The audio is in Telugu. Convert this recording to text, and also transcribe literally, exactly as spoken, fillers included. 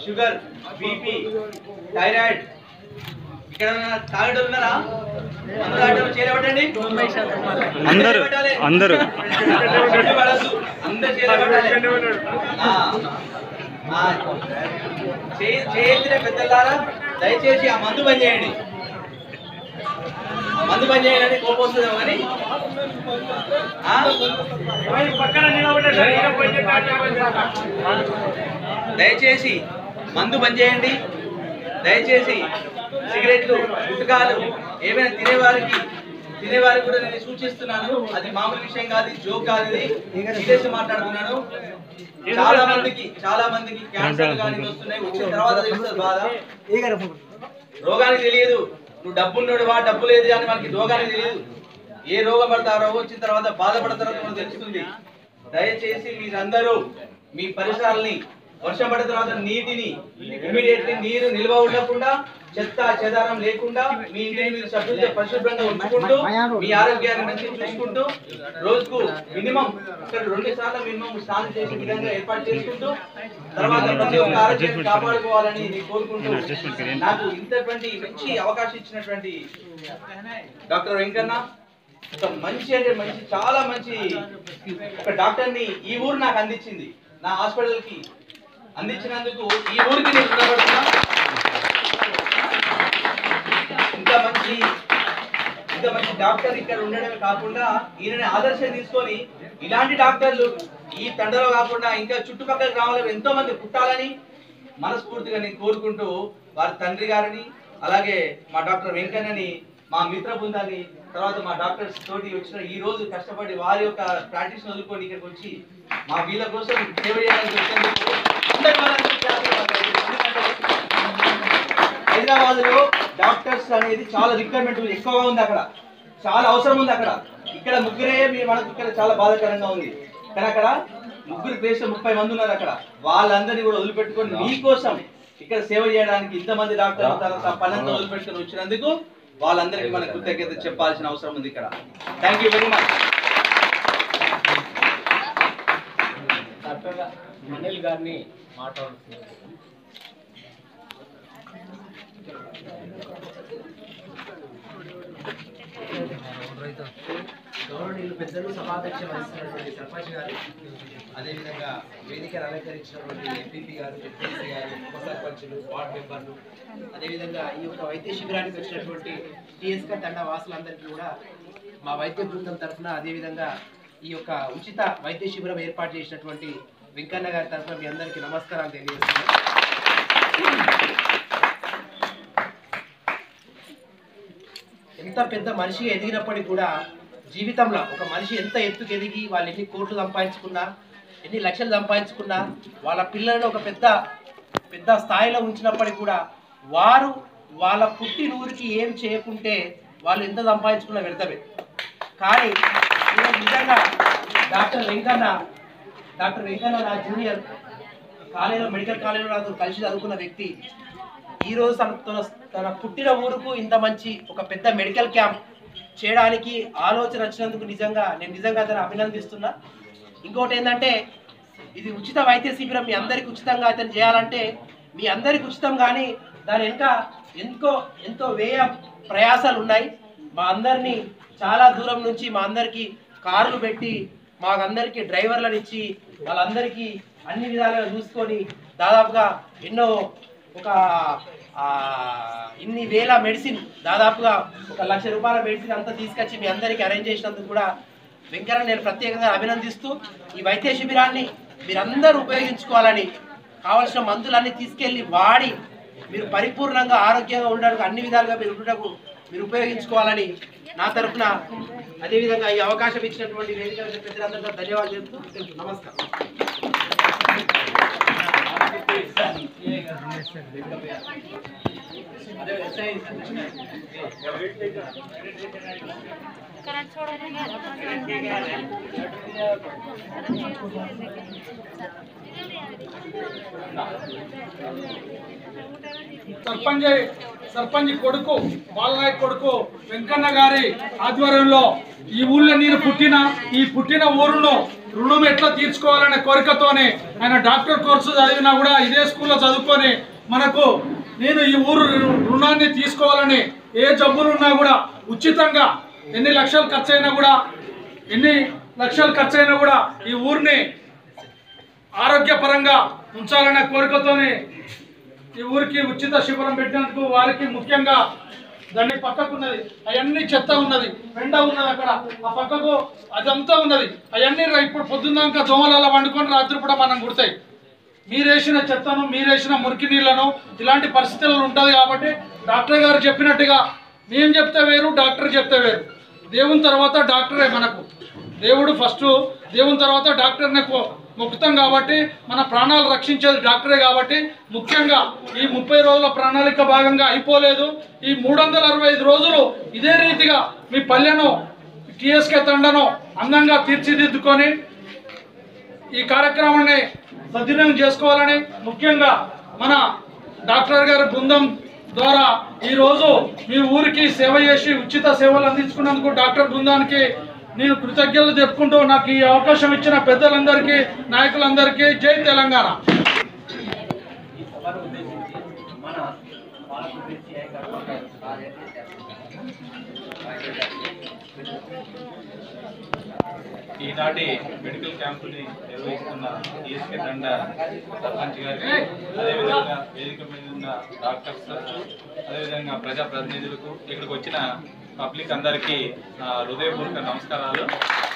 షుగర్, బీపీ, థైరాయిడ్ ఇక్కడ తాగడం ఉన్నారా? మందు తాగడం చేరబట్టండి. అందరూ అందరూ అందరూ చేరబట్టాలి. చేసిన పెద్దలారా దయచేసి ఆ మందు పని చేయండి. మందు పని చేయాలని కోపం వస్తుందేమో కానీ దయచేసి మందు పని చేయండి. దయచేసి సిగరెట్లు, గుట్కాలు ఏమైనా తినేవారికి తినేవారికి కూడా నేను సూచిస్తున్నాను. అది మామూలు విషయం కాదు, జోక్ కాదు, ఇది సీరియస్ మాట్లాడుతున్నాను. చాలా మందికి చాలా మందికి క్యాన్సర్ కానీ వస్తున్నాయి. వచ్చిన తర్వాత తెలుస్తుంది బాధ. రోగానికి తెలియదు, నువ్వు డబ్బున్నాడు వా డబ్బు లేదు అని మనకి రోగానికి తెలియదు. ఏ రోగం పడతా రోగం వచ్చిన తర్వాత బాధపడతారో మనకు తెలుస్తుంది. దయచేసి మీరందరూ మీ పరిసరాలని వర్షం పడిన తర్వాత నీటిని ఇమీడియట్లీ నీరు నిల్వ ఉండకుండా చెత్త చెదారం లేకుండా మీ ఇంటిని మీరు సభ్యులతో పరిశుభ్రంగా ఉంచుకుంటూ మీ ఆరోగ్యాన్ని మంచిగా చూసుకుంటూ రోజుకు మినిమం ఇక్కడ రెండు సార్లు మినిమం స్నానం చేసే విధంగా ఏర్పాటు చేసుకుంటూ తర్వాత ప్రతి ఒక్క ఆరోగ్యాన్ని కాపాడుకోవాలని నేను కోరుకుంటూ నాకు ఇంతటువంటి మంచి అవకాశం ఇచ్చినటువంటి డాక్టర్ వెంకన్న ఒక మంచి అంటే మంచి చాలా మంచి ఒక డాక్టర్ని ఈ ఊరు నాకు అందించింది. నా హాస్పిటల్కి అందించినందుకు ఈ ఊరికి నేను రుణపడుతున్నా. ఇంత మంచి ఇంత మంచి డాక్టర్ ఇక్కడ ఉండడమే కాకుండా ఈయనని ఆదర్శం తీసుకొని ఇలాంటి డాక్టర్లు ఈ తండలో కాకుండా ఇంకా చుట్టుపక్కల గ్రామాల్లో ఎంతో మంది పుట్టాలని మనస్ఫూర్తిగా నేను కోరుకుంటూ వారి తండ్రి గారిని అలాగే మా డాక్టర్ వెంకన్నని మా మిత్ర బృందాన్ని తర్వాత మా డాక్టర్స్ తోటి వచ్చిన ఈ రోజు కష్టపడి వారి యొక్క ప్రాక్టీస్ వదులుకొని ఇక్కడికి వచ్చి మా వీళ్ళ కోసం సేవ చేయడానికి వచ్చేందుకు హైదరాబాద్ లో డాక్టర్స్ అనేది చాలా రిక్వైర్మెంట్ ఎక్కువగా ఉంది, అక్కడ చాలా అవసరం ఉంది. అక్కడ ఇక్కడ ముగ్గురే మీరు మనకు ఇక్కడ చాలా బాధాకరంగా ఉంది. కానీ అక్కడ ముగ్గురు ప్లేస్ ముప్పై మంది ఉన్నారు. అక్కడ వాళ్ళందరినీ కూడా వదిలిపెట్టుకొని మీకోసం ఇక్కడ సేవ చేయడానికి ఇంతమంది డాక్టర్లు తర్వాత పనంతా వదిలిపెట్టుకొని వచ్చినందుకు వాళ్ళందరికీ మన కృతజ్ఞత చెప్పాల్సిన అవసరం ఉంది ఇక్కడ. Thank you very much. Anil గారిని మాట్లాడుతున్నారు. గౌరవనీయులు పెద్దలు సభాధ్యక్ష వహిస్తున్నటువంటి సర్పంచ్ గారు, అదేవిధంగా వేదికను అలంకరించినటువంటి ఎంపీపీ గారు, ఎంపీసీ గారు, ఉప సర్పంచులు, వార్డు మెంబర్లు, అదేవిధంగా ఈ యొక్క వైద్య శిబిరానికి వచ్చినటువంటి టీఎస్కే తండ వాసులందరికీ కూడా మా వైద్య బృందం తరఫున అదేవిధంగా ఈ యొక్క ఉచిత వైద్య శిబిరం ఏర్పాటు చేసినటువంటి వెంకన్న గారి తరఫున మీ అందరికీ నమస్కారాలు తెలియజేస్తున్నాను. ఎంత పెద్ద మనిషి ఎదిగినప్పటికీ కూడా జీవితంలో ఒక మనిషి ఎంత ఎత్తుకు ఎదిగి వాళ్ళు ఎన్ని కోట్లు సంపాదించుకున్నా ఎన్ని లక్షలు సంపాదించుకున్నా వాళ్ళ పిల్లలను ఒక పెద్ద పెద్ద స్థాయిలో ఉంచినప్పటికీ కూడా వారు వాళ్ళ పుట్టినూరికి ఏం చేయకుంటే వాళ్ళు ఎంత సంపాదించుకున్నా వ్యర్థమే. కానీ నిజంగా డాక్టర్ వెంకన్న డాక్టర్ వెంకన్న నా జూనియర్ కాలేజీలో మెడికల్ కాలేజీలో నాకు కలిసి చదువుకున్న వ్యక్తి ఈరోజు తన తన పుట్టిన ఊరుకు ఇంత మంచి ఒక పెద్ద మెడికల్ క్యాంప్ చేయడానికి ఆలోచన వచ్చినందుకు నిజంగా నేను నిజంగా అతను అభినందిస్తున్నా. ఇంకోటి ఏంటంటే ఇది ఉచిత వైద్య శిబిరం మీ అందరికి ఉచితంగా అతను చేయాలంటే మీ అందరికి ఉచితం, కానీ దాని వెనుక ఎంతో ఎంతో వ్యయ ప్రయాసాలు ఉన్నాయి. మా అందరినీ చాలా దూరం నుంచి మా అందరికీ కార్లు పెట్టి మాకందరికీ డ్రైవర్లను ఇచ్చి వాళ్ళందరికీ అన్ని విధాలుగా చూసుకొని దాదాపుగా ఎన్నో ఒక ఇన్ని వేల మెడిసిన్ దాదాపుగా ఒక లక్ష రూపాయల మెడిసిన్ అంతా తీసుకొచ్చి మీ అందరికీ అరేంజ్ చేసినందుకు కూడా వెంకన్న నేను ప్రత్యేకంగా అభినందిస్తూ ఈ వైద్య శిబిరాన్ని మీరందరూ ఉపయోగించుకోవాలని కావాల్సిన మందులన్నీ తీసుకెళ్ళి వాడి మీరు పరిపూర్ణంగా ఆరోగ్యంగా ఉండడానికి అన్ని విధాలుగా మీరు ఉండటకు మీరు ఉపయోగించుకోవాలని నా తరఫున అదేవిధంగా ఈ అవకాశం ఇచ్చినటువంటి వేదిక పెద్దలందరికీ ధన్యవాదాలు చెప్తూ నమస్కారం. सरपंच సర్పంచ్ కొడుకు బాలనాయక్ కొడుకు వెంకన్న గారి ఆధ్వర్యంలో ఈ ఊళ్ళో నేను పుట్టిన ఈ పుట్టిన ఊరును రుణం ఎట్లా తీర్చుకోవాలనే కోరికతోనే ఆయన డాక్టర్ కోర్సు చదివినా కూడా ఇదే స్కూల్లో చదువుకొని మనకు నేను ఈ ఊరు రుణాన్ని తీసుకోవాలని ఏ జబ్బులున్నా కూడా ఉచితంగా ఎన్ని లక్షలు ఖర్చు అయినా కూడా ఎన్ని లక్షలు ఖర్చు అయినా కూడా ఈ ఊరిని ఆరోగ్యపరంగా ఉంచాలనే కోరికతోనే ఈ ఊరికి ఉచిత శిబిరం పెట్టినందుకు వారికి ముఖ్యంగా దాని పక్కకు ఉన్నది అవన్నీ చెత్త ఉన్నది పెండ ఉన్నది అక్కడ ఆ పక్కకు అదంతా ఉన్నది అవన్నీ ఇప్పుడు పొద్దున్నాక దోమలలో వండుకొని రాత్రి కూడా మనం కుడతాయి. మీరేసిన చెత్తను మీరేసిన మురికి నీళ్లను ఇలాంటి పరిస్థితులు ఉంటుంది కాబట్టి డాక్టర్ గారు చెప్పినట్టుగా మేము చెప్తే వేరు డాక్టర్ చెప్తే వేరు. దేవుని తర్వాత డాక్టరే మనకు దేవుడు ఫస్ట్, దేవుని తర్వాత డాక్టర్ని మొక్కుతాం కాబట్టి మన ప్రాణాలు రక్షించేది డాక్టరే కాబట్టి ముఖ్యంగా ఈ ముప్పై రోజుల ప్రణాళిక భాగంగా అయిపోలేదు. ఈ మూడు వందల అరవై ఐదు రోజులు ఇదే రీతిగా మీ పల్లెను టీఎస్కే తండను అందంగా తీర్చిదిద్దుకొని ఈ కార్యక్రమాన్ని సద్వినియోగం చేసుకోవాలని ముఖ్యంగా మన డాక్టర్ గారి బృందం ద్వారా ఈరోజు మీ ఊరికి సేవ చేసి ఉచిత సేవలు అందించుకున్నందుకు డాక్టర్ బృందానికి నేను కృతజ్ఞతలు చెప్పుకుంటూ నాకు ఈ అవకాశం ఇచ్చిన పెద్దలందరికీ నాయకులందరికీ జై తెలంగాణ. ఈనాటి మెడికల్ క్యాంపుని నిర్వహిస్తున్న టీఎస్కే తండ సర్పంచ్ గారికి, అదేవిధంగా వేదిక మీద ఉన్న డాక్టర్స్, అదేవిధంగా ప్రజాప్రతినిధులకు, ఇక్కడికి వచ్చిన పబ్లిక్ అందరికీ హృదయపూర్వక నమస్కారాలు.